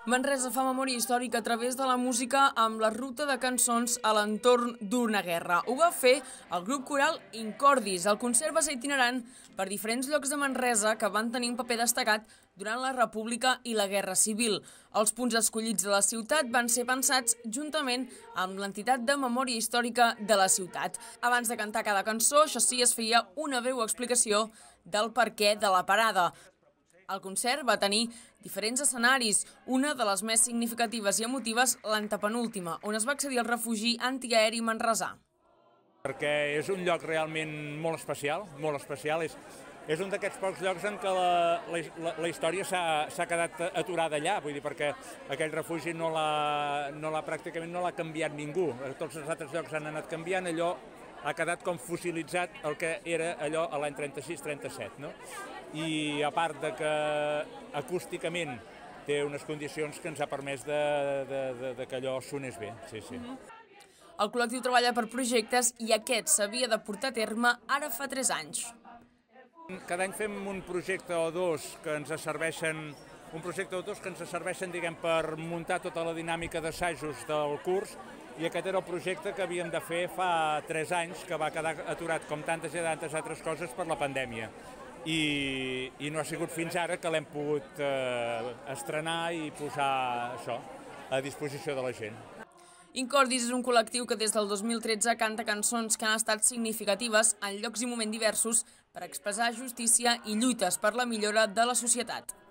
Manresa fa memòria històrica a través de la música amb la ruta de cançons a l'entorn d'una guerra. Ho va fer el grup coral Incordis. El concert va ser itinerant per diferents llocs de Manresa que van tenir un paper destacat durant la República i la Guerra Civil. Els punts escollits de la ciutat van ser pensats juntament amb l'entitat de memòria històrica de la ciutat. Abans de cantar cada cançó, això sí, es feia una breu explicació del perquè de la parada. El concert va tenir diferents escenaris, una de les més significatives i emotives, l'antepenúltima, on es va accedir al refugi antiaeri manresà. Perquè és un lloc realment molt especial, molt especial. És un d'aquests pocs llocs en què la història s'ha quedat aturada allà, vull dir, perquè aquell refugi pràcticament no l'ha canviat ningú. Tots els altres llocs han anat canviant, allò ha quedat com fossilitzat el que era allò a l'any 36-37, no? I a part de que acústicament té unes condicions que ens ha permès que allò sonés bé, sí. El col·lectiu treballa per projectes i aquest s'havia de portar a terme ara fa 3 anys. Cada any fem un projecte o dos que ens serveixen, diguem, per muntar tota la dinàmica d'assajos del curs, i aquest era el projecte que havíem de fer fa 3 anys, que va quedar aturat com tantes i tantes altres coses per la pandèmia. I no ha sigut fins ara que l'hem pogut estrenar i posar això a disposició de la gent. Incordis és un col·lectiu que des del 2013 canta cançons que han estat significatives en llocs i moments diversos per expressar justícia i lluites per la millora de la societat.